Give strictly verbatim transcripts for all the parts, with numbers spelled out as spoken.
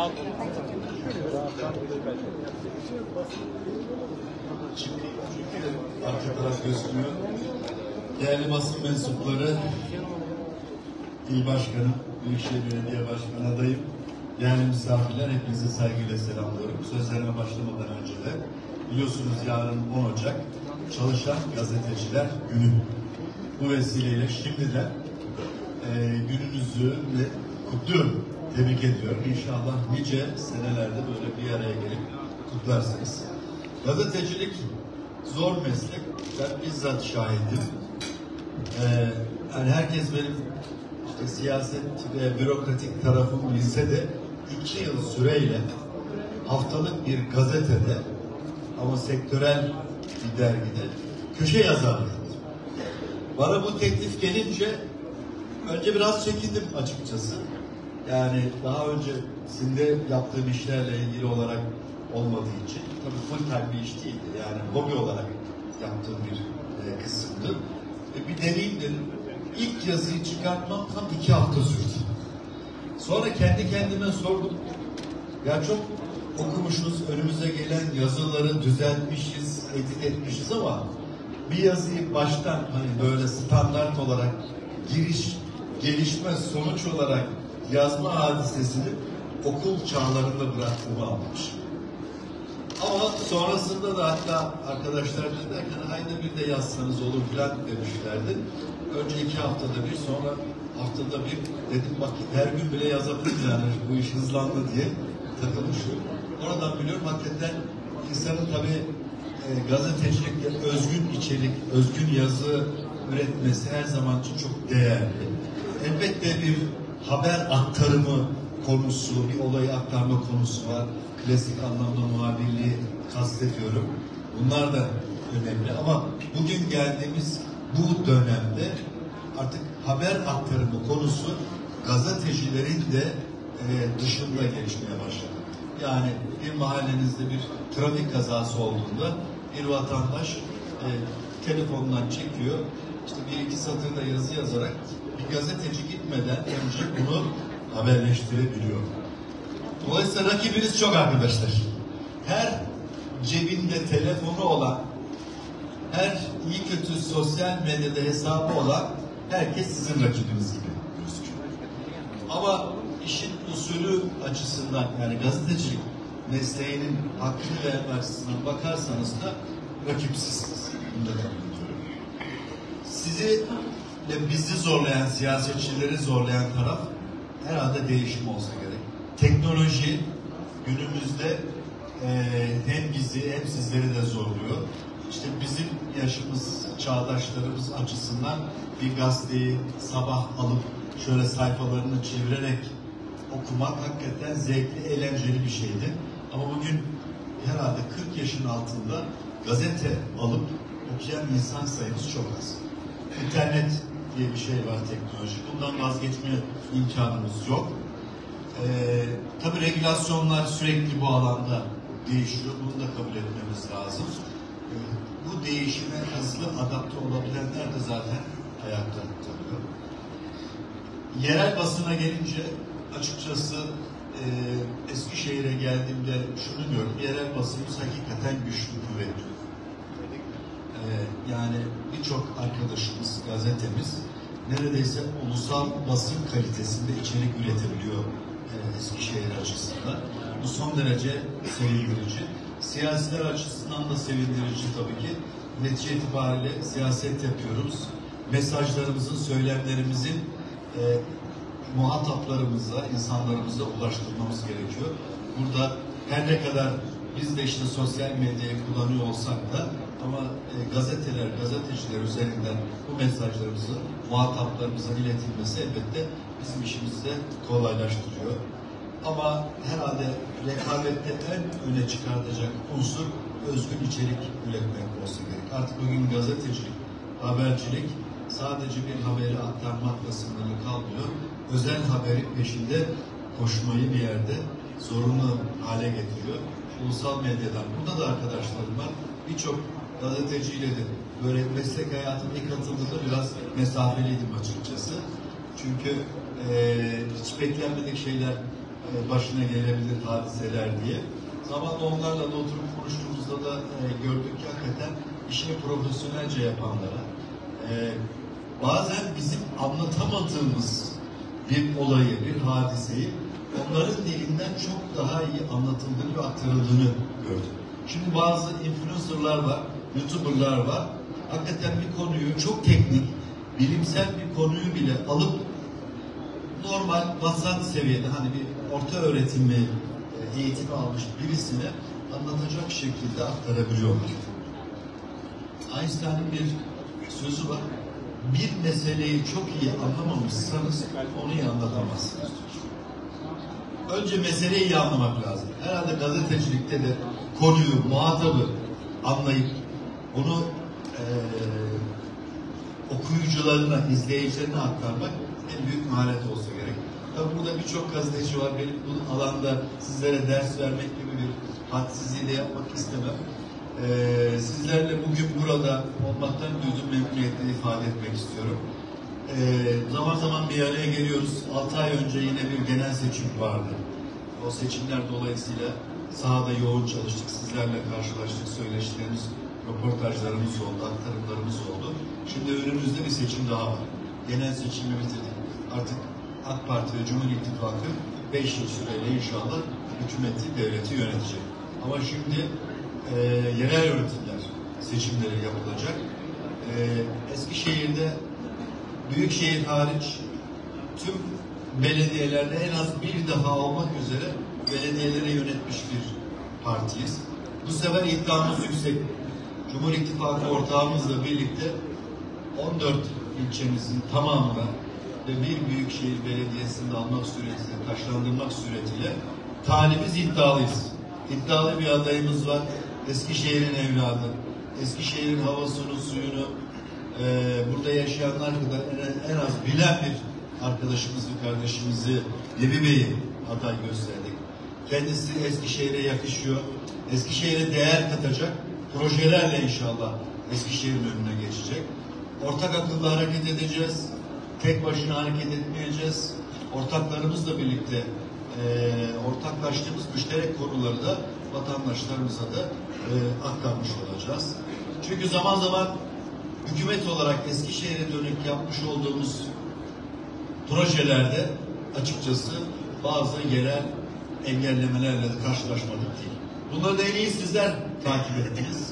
Arka taraf gözükmüyor. Değerli basın mensupları, İl Başkanım, Büyükşehir Belediye Başkanı adayım, değerli misafirler, hepinize saygıyla selamlıyorum. Sözlerime başlamadan önce de biliyorsunuz yarın on Ocak Çalışan Gazeteciler Günü. Bu vesileyle şimdiden e, gününüzü ve kutluyorum, tebrik ediyorum. İnşallah nice senelerde böyle bir araya gelip kutlarsınız. Gazetecilik zor meslek. Ben bizzat şahidim. Ee, yani herkes benim işte siyaset ve bürokratik tarafımı bilse de iki yıl süreyle haftalık bir gazetede ama sektörel bir dergide köşe yazarlığı. Bana bu teklif gelince önce biraz çekindim açıkçası. Yani daha öncesinde yaptığım işlerle ilgili olarak olmadığı için tabii full time bir iş değildi. Yani hobi olarak yaptığım bir e, kısımdı. E, bir deneyim dedim. İlk yazıyı çıkartmam tam iki hafta sürdü. Sonra kendi kendime sordum. Ya çok okumuşuz, önümüze gelen yazıları düzeltmişiz, edit etmişiz ama bir yazıyı baştan hani böyle standart olarak giriş, gelişme, sonuç olarak yazma hadisesini okul çağlarında bıraktığımı anlamışım. Ama sonrasında da hatta arkadaşlar dediler ki ayda bir de yazsanız olur filan demişlerdi. Önce iki haftada bir, sonra haftada bir dedim bak her gün bile yazabiliriz yani bu iş hızlandı diye takılmışım. Oradan biliyorum hakikaten insanın tabii e, gazetecilikte özgün içerik, özgün yazı üretmesi her zaman için çok değerli. Elbette bir haber aktarımı konusu, bir olayı aktarma konusu var. Klasik anlamda muhabirliği kastediyorum. Bunlar da önemli ama bugün geldiğimiz bu dönemde artık haber aktarımı konusu gazetecilerin de e, dışında gelişmeye başladı. Yani bir mahallenizde bir trafik kazası olduğunda bir vatandaş e, telefondan çekiyor, işte bir iki satırda yazı yazarak bir gazeteci gitmeden önce bunu haberleştirebiliyor. Dolayısıyla rakibiniz çok arkadaşlar. Her cebinde telefonu olan, her iyi kötü sosyal medyada hesabı olan herkes sizin rakibiniz gibi gözüküyor. Ama işin usulü açısından yani gazetecilik mesleğinin hakkını verme açısından bakarsanız da rakipsizsiniz. Bunu da kabul ediyorum. Sizi ve bizi zorlayan, siyasetçileri zorlayan taraf herhalde değişim olsa gerek. Teknoloji günümüzde e, hem bizi hem sizleri de zorluyor. İşte bizim yaşımız, çağdaşlarımız açısından bir gazeteyi sabah alıp şöyle sayfalarını çevirerek okumak hakikaten zevkli, eğlenceli bir şeydi. Ama bugün herhalde kırk yaşın altında gazete alıp okuyan insan sayımız çok az. İnternet diye bir şey var, teknoloji. Bundan vazgeçme imkanımız yok. Ee, tabii regülasyonlar sürekli bu alanda değişiyor. Bunu da kabul etmemiz lazım. Ee, bu değişime hızlı adapte olabilenler de zaten ayakta kalıyor. Yerel basına gelince açıkçası e, Eskişehir'e geldiğimde şunu diyorum. Yerel basınımız hakikaten güçlü, kuvvetli. Ee, yani birçok arkadaşımız, gazetemiz neredeyse ulusal basın kalitesinde içerik üretebiliyor e, Eskişehir açısından. Bu son derece sevindirici. Siyasiler açısından da sevindirici tabii ki. Netice itibariyle siyaset yapıyoruz. Mesajlarımızın, söylemlerimizin e, muhataplarımıza, insanlarımıza ulaştırmamız gerekiyor. Burada her ne kadar biz de işte sosyal medyayı kullanıyor olsak da ama e, gazeteler, gazeteciler üzerinden bu mesajlarımızı muhataplarımıza iletilmesi elbette bizim işimizi de kolaylaştırıyor. Ama herhalde rekabette en öne çıkartacak unsur özgün içerik üretmek olsa gerek. Artık bugün gazetecilik, habercilik sadece bir haberi aktarmakla sınırlı kalmıyor. Özel haberin peşinde koşmayı bir yerde zorunlu hale getiriyor. Ulusal medyadan, burada da arkadaşlarım var. Birçok gazeteciyle de böyle meslek hayatına ilk katıldığımda biraz mesafeliydim açıkçası. Çünkü e, hiç beklenmedik şeyler e, başına gelebilir hadiseler diye. Zamanla onlarla da oturup konuştuğumuzda da e, gördük ki hakikaten işini profesyonelce yapanlara, e, bazen bizim anlatamadığımız bir olayı, bir hadiseyi onların dilinden çok daha iyi anlatıldığını ve aktarıldığını gördük. Şimdi bazı influencerlar var, YouTuber'lar var. Hakikaten bir konuyu çok teknik, bilimsel bir konuyu bile alıp normal vasat seviyede, hani bir orta öğretimi eğitimi almış birisine anlatacak şekilde aktarabiliyorlar. Einstein'ın bir sözü var. Bir meseleyi çok iyi anlamamışsanız onu iyi anlatamazsınız. Önce meseleyi iyi anlamak lazım. Herhalde gazetecilikte de konuyu, muhatabı anlayıp onu e, okuyucularına, izleyicilerine aktarmak en büyük maharet olsa gerek. Tabii burada birçok gazeteci var. Benim bu alanda sizlere ders vermek gibi bir hadsizliği de yapmak istemem. Ee, sizlerle bugün burada olmaktan duyduğum memnuniyeti ifade etmek istiyorum. Ee, zaman zaman bir araya geliyoruz. Altı ay önce yine bir genel seçim vardı. O seçimler dolayısıyla sahada yoğun çalıştık. Sizlerle karşılaştık. Söyleşilerimiz, röportajlarımız oldu, aktarımlarımız oldu. Şimdi önümüzde bir seçim daha var. Genel seçimi bitirdik. Artık AK Parti ve Cumhur İttifakı beş yıl süreyle inşallah hükümeti, devleti yönetecek. Ama şimdi e, yerel yönetimler seçimleri yapılacak. E, Eskişehir'de büyükşehir hariç tüm belediyelerde en az bir defa olmak üzere belediyeleri yönetmiş bir partiyiz. Bu sefer iddiamız yüksek. Cumhur İttifakı ortağımızla birlikte on dört ilçemizin tamamına ve bir büyükşehir belediyesinde almak suretiyle, taşlandırmak suretiyle talibiz, iddialıyız. İddialı bir adayımız var. Eskişehir'in evladı. Eskişehir'in havasını, suyunu e, burada yaşayanlar kadar en, en az bilen bir arkadaşımızı, kardeşimizi, Levi Bey'i aday gösterdik. Kendisi Eskişehir'e yakışıyor. Eskişehir'e değer katacak projelerle inşallah Eskişehir'in önüne geçecek. Ortak akıllı hareket edeceğiz. Tek başına hareket etmeyeceğiz. Ortaklarımızla birlikte e, ortaklaştığımız müşterek konuları da vatandaşlarımıza da e, aktarmış olacağız. Çünkü zaman zaman hükümet olarak Eskişehir'e dönük yapmış olduğumuz projelerde açıkçası bazı yerel engellemelerle de karşılaşmadık değil. Bunları da en iyi sizler takip ettiniz.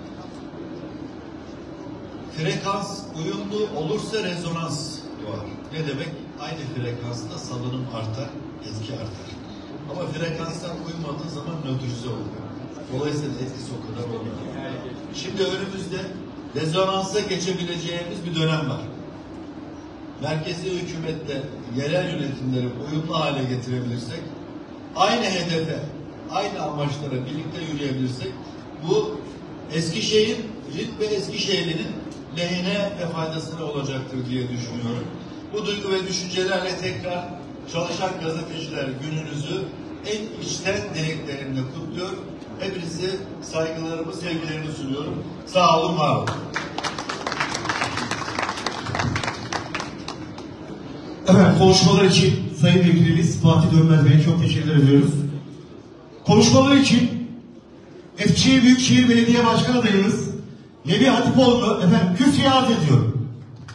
Frekans uyumlu olursa rezonans var. Ne demek? Aynı frekansta salınım artar, etki artar. Ama frekanstan uymadığı zaman nötrize oluyor. Dolayısıyla etkisi o kadar olmuyor. Şimdi önümüzde rezonansa geçebileceğimiz bir dönem var. Merkezi hükümetle yerel yönetimleri uyumlu hale getirebilirsek, aynı hedefe, aynı amaçlara birlikte yürüyebilirsek, bu Eskişehir'in ve Eskişehirli'nin lehine ve faydasına olacaktır diye düşünüyorum. Bu duygu ve düşüncelerle tekrar Çalışan Gazeteciler Gününüzü en içten dileklerimle kutluyor. Hepinize saygılarımı, sevgilerimi sunuyorum. Sağ olun, var olun. Efendim, konuşmalar için Sayın Vekilimiz Fatih Dönmez Bey'e çok teşekkür ediyoruz. Konuşmalar için Eskişehir Büyükşehir Belediye Başkan adayımız Levi Hatipoğlu efendim kürsüye arz ediyorum.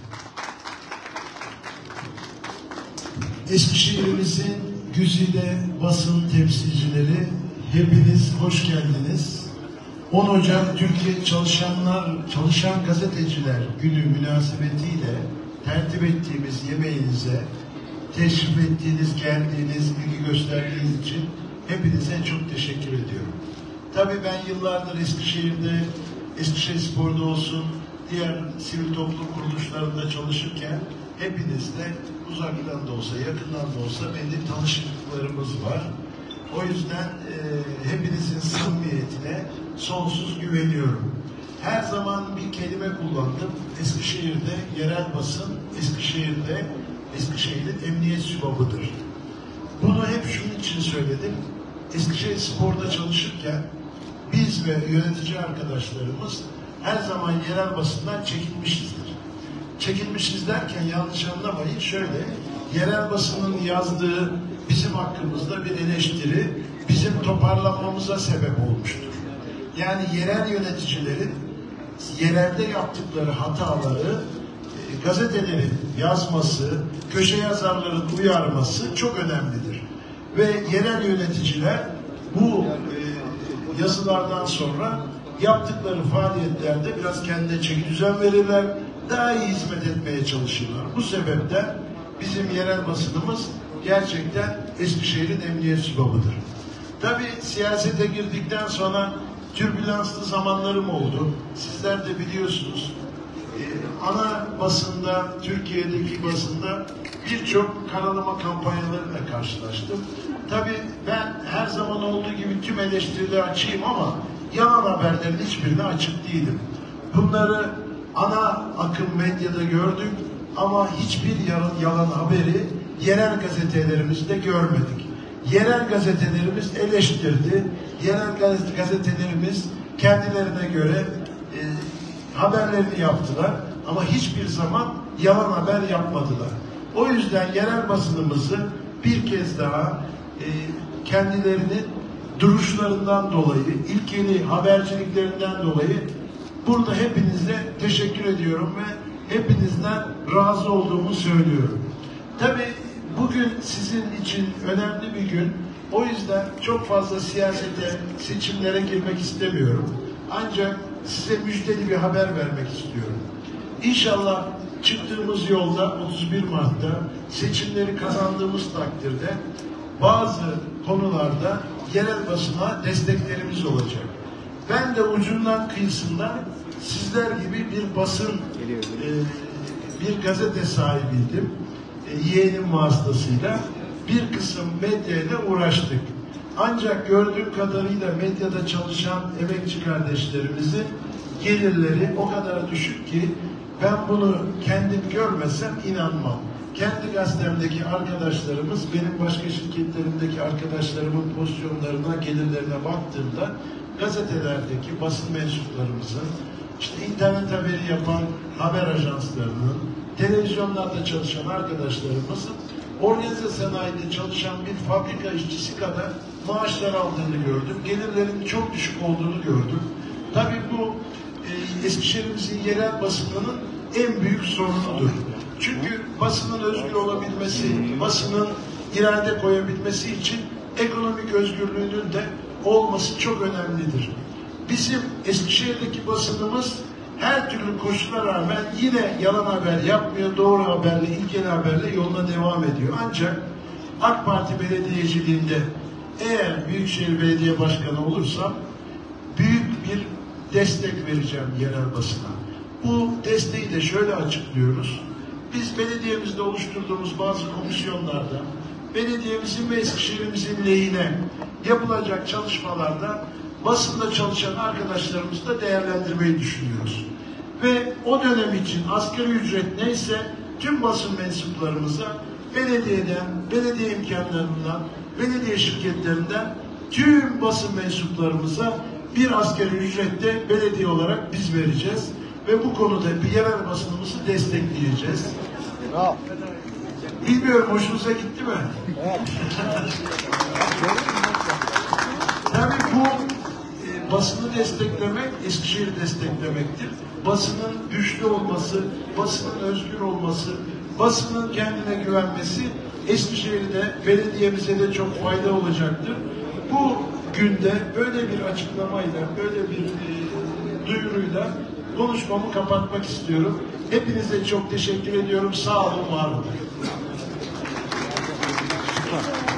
Eskişehir'imizin güzide basın temsilcileri, hepiniz hoş geldiniz. on Ocak Türkiye Çalışanlar Çalışan Gazeteciler Günü münasebetiyle tertip ettiğimiz yemeğinize teşrif ettiğiniz, geldiğiniz, ilgi gösterdiğiniz için hepinize çok teşekkür ediyorum. Tabii ben yıllardır Eskişehir'de, Eskişehirspor'da olsun, diğer sivil toplum kuruluşlarında çalışırken hepinizle uzaktan da olsa, yakından da olsa belli tanışıklıklarımız var. O yüzden e, hepinizin samimiyetine sonsuz güveniyorum. Her zaman bir kelime kullandım. Eskişehir'de yerel basın, Eskişehir'de Eskişehir'in emniyet sübabıdır. Bunu hep şunun için söyledim. Eskişehirspor'da çalışırken biz ve yönetici arkadaşlarımız her zaman yerel basından çekinmişizdir. Çekinmişiz derken yanlış anlamayın, şöyle, yerel basının yazdığı bizim hakkımızda bir eleştiri, bizim toparlanmamıza sebep olmuştur. Yani yerel yöneticilerin yerelde yaptıkları hataları e, gazetelerin yazması, köşe yazarların uyarması çok önemlidir. Ve yerel yöneticiler bu e, yazılardan sonra yaptıkları faaliyetlerde biraz kendine çeki düzen verirler, daha iyi hizmet etmeye çalışırlar. Bu sebepten bizim yerel basınımız gerçekten Eskişehir'in emniyet sübabıdır. Tabii siyasete girdikten sonra türbülanslı zamanlarım oldu. Sizler de biliyorsunuz. Ee, ana basında, Türkiye'deki basında birçok karalama kampanyalarıyla karşılaştım. Tabii ben her zaman olduğu gibi tüm eleştirileri açayım ama yalan haberlerin hiçbirine açık değilim. Bunları ana akım medyada gördük ama hiçbir yalan, yalan haberi yerel gazetelerimizde görmedik. Yerel gazetelerimiz eleştirdi. Yerel gazetelerimiz kendilerine göre e, haberlerini yaptılar. Ama hiçbir zaman yalan haber yapmadılar. O yüzden yerel basınımızı bir kez daha e, kendilerinin duruşlarından dolayı, ilkeli haberciliklerinden dolayı burada hepinize teşekkür ediyorum ve hepinizden razı olduğumu söylüyorum. Tabii bugün sizin için önemli bir gün. O yüzden çok fazla siyasete, seçimlere girmek istemiyorum. Ancak size müjdeli bir haber vermek istiyorum. İnşallah çıktığımız yolda otuz bir Mart'ta seçimleri kazandığımız takdirde bazı konularda yerel basına desteklerimiz olacak. Ben de ucundan kıyısından sizler gibi bir basın, e, bir gazete sahibiydim. Yeğenim vasıtasıyla bir kısım medyayla uğraştık. Ancak gördüğüm kadarıyla medyada çalışan emekçi kardeşlerimizin gelirleri o kadar düşük ki ben bunu kendim görmesem inanmam. Kendi gazetemdeki arkadaşlarımız, benim başka şirketlerimdeki arkadaşlarımın pozisyonlarına, gelirlerine baktığımda gazetelerdeki basın mensuplarımızın, işte internet haberi yapan haber ajanslarının, televizyonlarda çalışan arkadaşlarımızın organize sanayide çalışan bir fabrika işçisi kadar maaşlar aldığını gördüm. Gelirlerin çok düşük olduğunu gördüm. Tabii bu e, Eskişehir'imizin yerel basınının en büyük sorunudur. Çünkü basının özgür olabilmesi, basının irade koyabilmesi için ekonomik özgürlüğünün de olması çok önemlidir. Bizim Eskişehir'deki basınımız her türlü koşula rağmen yine yalan haber yapmıyor, doğru haberle, ilkeli haberle yoluna devam ediyor. Ancak AK Parti belediyeciliğinde eğer Büyükşehir Belediye Başkanı olursam büyük bir destek vereceğim yerel basına. Bu desteği de şöyle açıklıyoruz. Biz belediyemizde oluşturduğumuz bazı komisyonlarda belediyemizin ve Eskişehir'imizin lehine yapılacak çalışmalarda basında çalışan arkadaşlarımızı da değerlendirmeyi düşünüyoruz. Ve o dönem için asgari ücret neyse tüm basın mensuplarımıza belediyeden, belediye imkanlarından, belediye şirketlerinden tüm basın mensuplarımıza bir asgari ücrette belediye olarak biz vereceğiz. Ve bu konuda bir yerel basınımızı destekleyeceğiz. Bravo. Bilmiyorum hoşunuza gitti mi? Evet. Tabii bu e, basını desteklemek, Eskişehir'i desteklemektir. Basının güçlü olması, basının özgür olması, basının kendine güvenmesi Eskişehir'de, belediyemize de çok fayda olacaktır. Bu günde böyle bir açıklamayla, böyle bir e, duyuruyla konuşmamı kapatmak istiyorum. Hepinize çok teşekkür ediyorum. Sağ olun, var olun.